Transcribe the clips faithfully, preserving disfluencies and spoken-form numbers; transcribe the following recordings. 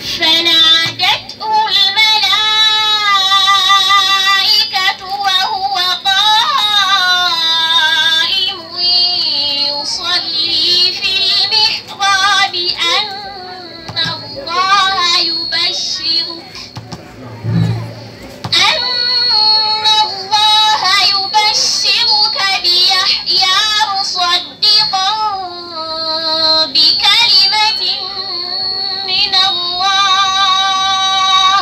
فنادته الملائكة وهو قائم يصلي في المحراب أن الله يبشرك أن الله يبشرك بيحيى مصدقا بكلمة من الله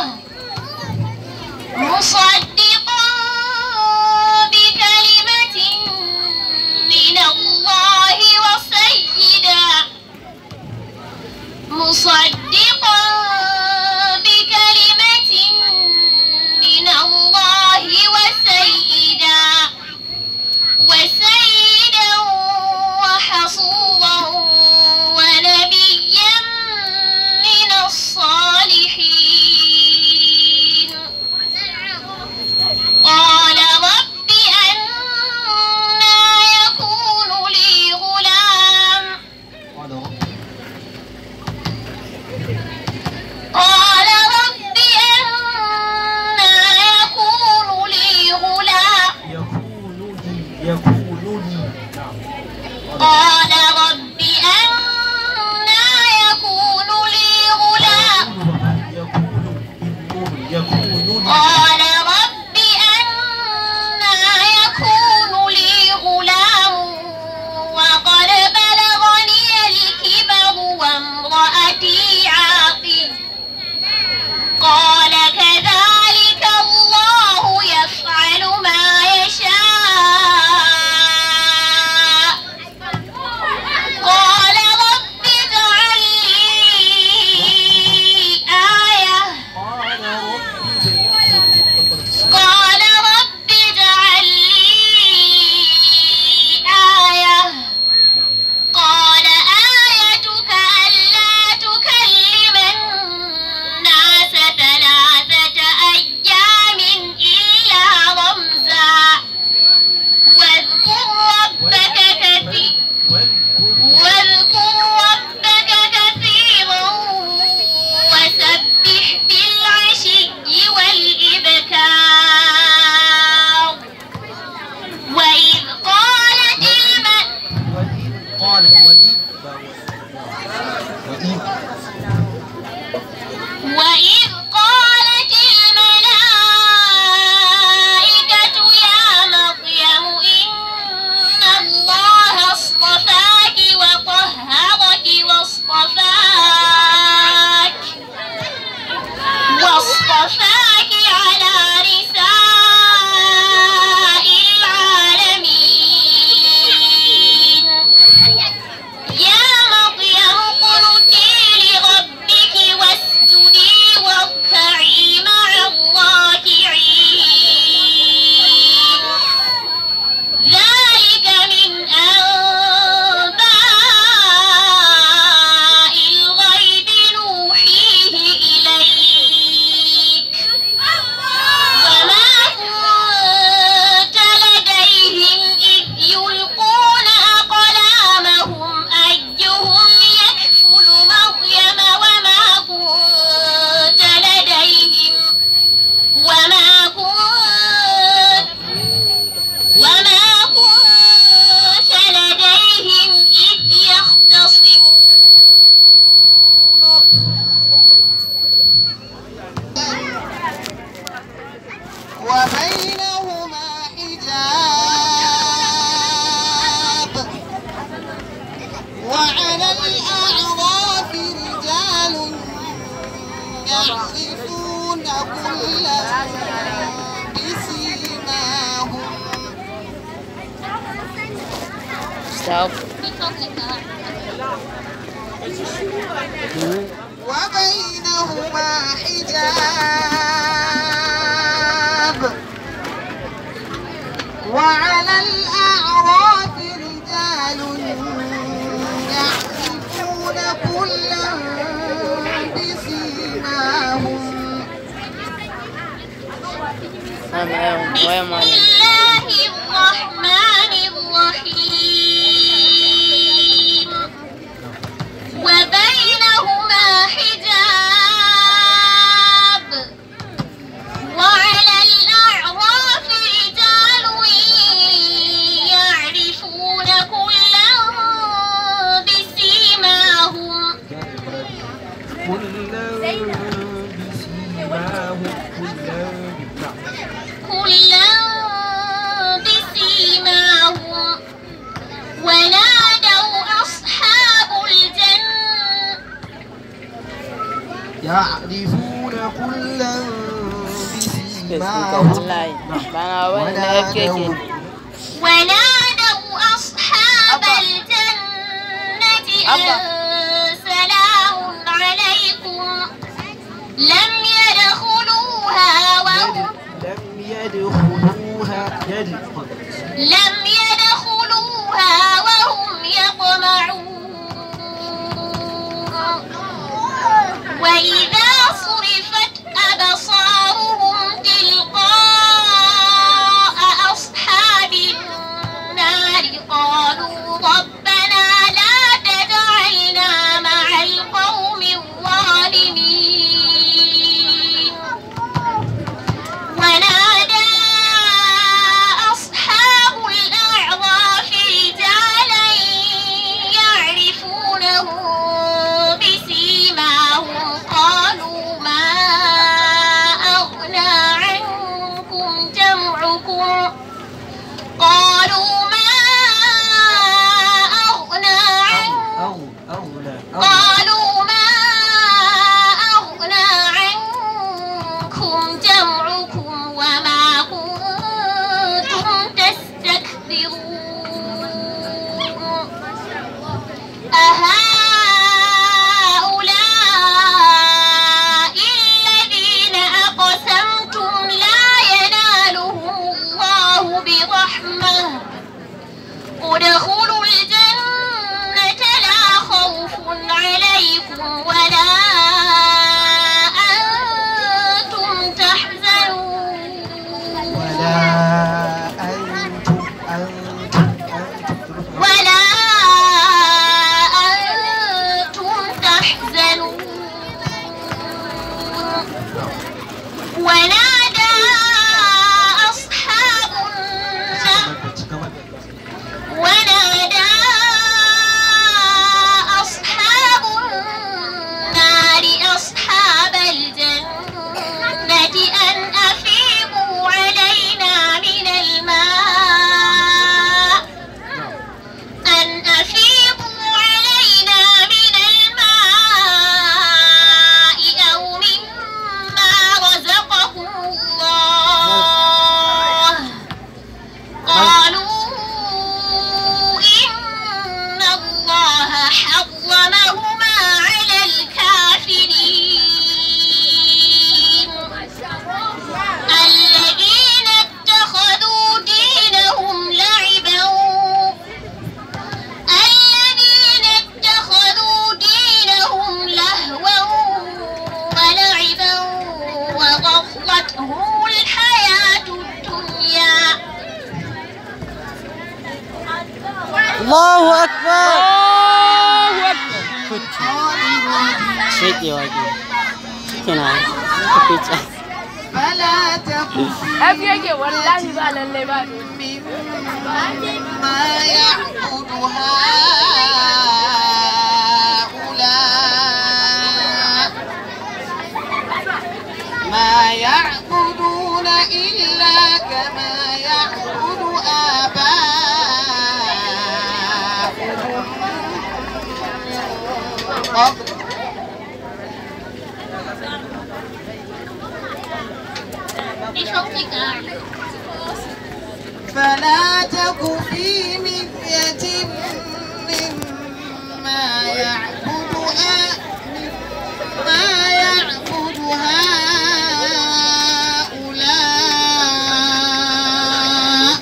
مصدقا بكلمة من الله وسيدا مصدقا بكلمة من الله وسيدا وسيدا وحصورا ونبيا من الصالحين قال رب أنى يكون لي غلام قال رب أنى يكون لي غلام قال رب أنى يكون لي غلام قال رب أنى يكون لي غلام وقد بلغني الكبر وامرأتي عاقر قال كذلك الله يفعل ما يشاء قال رب اجعل لي آية قال رب اجعل لي آية قال آيتك ألا تكلم الناس ثلاثة أيام إلا رمزا واذكر ربك كثيرا واذكر ربك كثيرا وسبح بالعشي والإبكار وإذ قالت وإذ قالت الملائكة يا مريم إن الله اصطفاك وطهرك واصطفاك واصطفاك على نساء العالمين يا مريم اقنتي لربك واسجدي واركعي مع الراكعين ذلك من أنباء الغيب نوحيه إليك وما كنت لديهم إذ يلقون أقلامهم أيهم يكفل مريم وما كنت لديهم وما كنت وما كنت لديهم إذ يختصمون وبينهما حجاب وعلى الأعراف رجال يعرفون كلا بسيماهم وبينهما حجاب وعلى الأعراف رجال يعرفون كلا بسيماهم بسم الله الرحمن الرحيم وبينهما حجاب كلا بسيماهم كلا نعم كلا بسيماهم ونادوا أصحاب الجنة يعرفون كلا Bismillah. Bana wani na F K K. ونادوا أصحاب الجنة أن سلام عليكم لم يدخلوها وهم لم يدخلوها يدخل لم يدخلوها وهم يطمعون وإذا صرفت أبصارهم تلقاء أصحاب النار قالوا ربنا لا تجعلنا مع القوم الظالمين ونادى أصحاب الأعراف رجالا يعرفونه بسيماهم قالوا ما أغنى عنكم جمعكم قالوا ما أغنى عنكم أو أولى قالوا ما أغنى عنكم جمعكم وما كنتم تستكبرون أهؤلاء الذين أقسمتم لا ينالهم الله برحمة ادخلوا الجنة لا خوف عليكم ولا أنتم تحزنون ولا أنتم أنتم أنتم ولا أنتم تحزنون ونادى أصحاب النار ونادى أصحاب النار أصحاب الجنة أن أفيضوا علينا من الماء أن أفيضوا علينا من الماء أو مما رزقكم الله قالوا إن الله حرمهما على الكافرين الذين اتخذوا دينهم لعبا الذين اتخذوا دينهم لهوا ولعبا وغرتهم الحياة الدنيا Allahu Akbar. Allahu Akbar. Shake your idea. Kenan. Kapicha. فلا تكن F K K wallahi ba lalle ba. مما يعبد هؤلاء ما يعبدون إلا كما يعبد آباؤهم من قبل بصوتك فلا تك في مرية مما يعبد آ- مما يعبد هؤلاء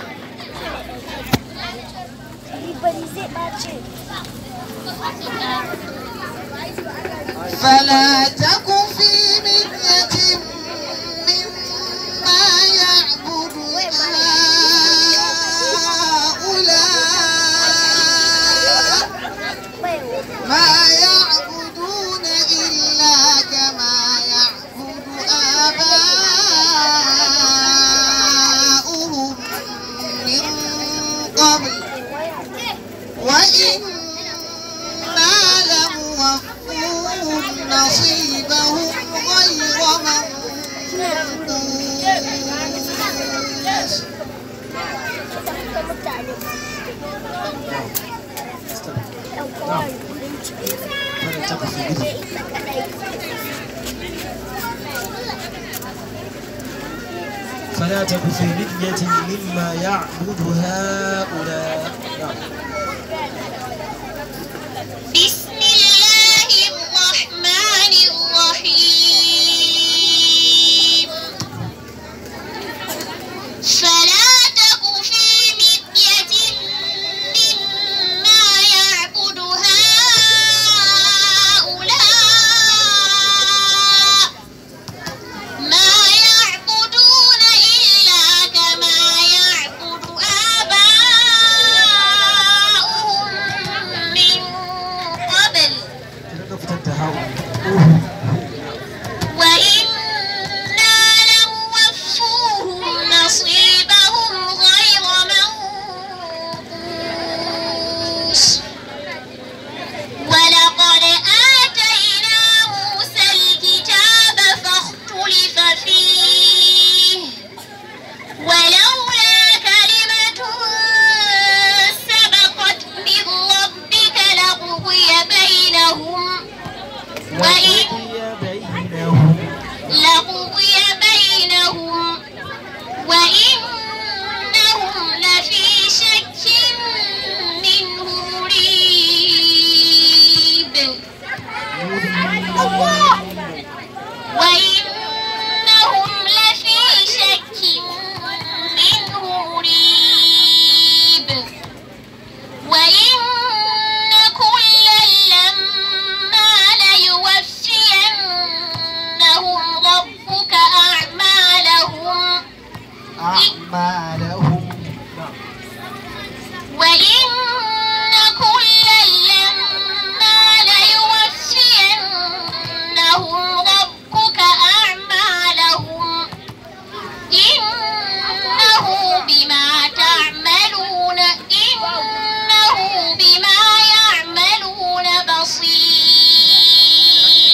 فلا تك في مرية مما يعبد هؤلاء ما يعبدون إلا كما يعبد آباؤهم من قبل وإنا لموفوهم نصيبهم نصيبهم غير منقوص. فلا تك في مرية مما يعبد هؤلاء. بسم الله الرحمن الرحيم فلا تك في مرية مما يعبد هؤلاء ما يعبدون إلا كما يعبد آباؤهم من قبل وإنا لموفوهم نصيبهم غير منقوص ولقد آتينا موسى الكتاب فاختلف فيه ولولا كلمة سبقت من ربك لقضي بينهم وإن بينهم لقضي بينهم وإنهم لفي شك منه مريب وإنهم لفي شك منه مريب وإن كلا لما ليوفينهم ربك أعمالهم أعمالهم. وإن كلا لما ليوفينهم ربك أعمالهم إنه بما تعملون إنه بما يعملون بصير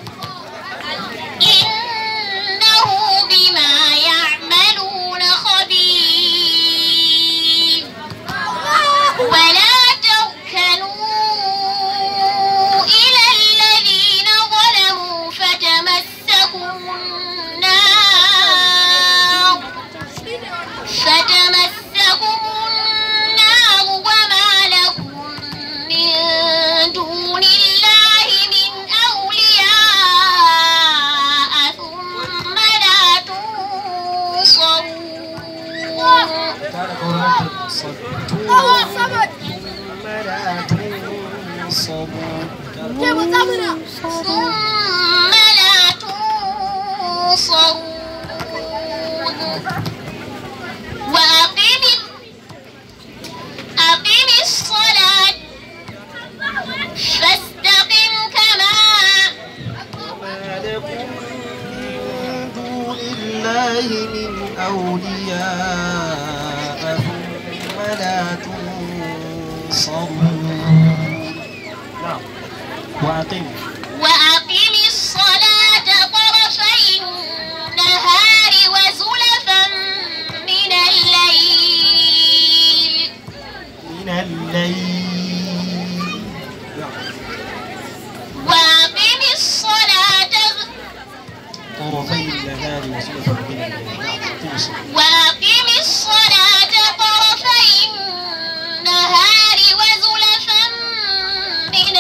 إنه بما يعملون خبير ولا تركنوا إلى الذين ظلموا فتمسكوا النار فتمسكوا النار وما لكم من دون الله من أولياء ثم لا تنصرون كان قولهم صدقوا ثم لا تنصرون. ثم لا تنصرون وأقم أقم الصلاة فاستقم كما وما لكم من دون الله من أولياء ثم لا تنصرون. نعم. وأقم وأقم الصلاة طرفي النهار وزلفا من الليل من الليل. وأقم الصلاة طرفي النهار وزلفا من الليل. نعم. أقم الصلاة. وأقم الصلاة طرفي النهار وزلفا من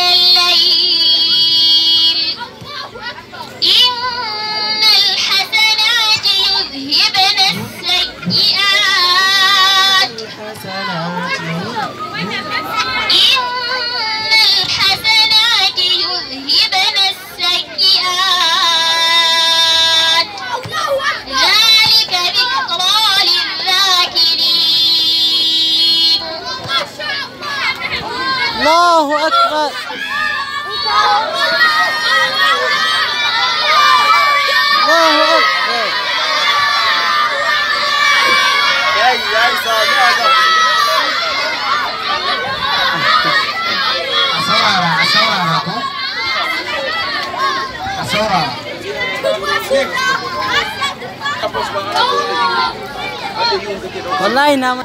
الليل إن الحسنات يذهبن السيئات الحسنات إن الحسنات يذهبن السيئات ذلك ذكرى saurara. Wallahi na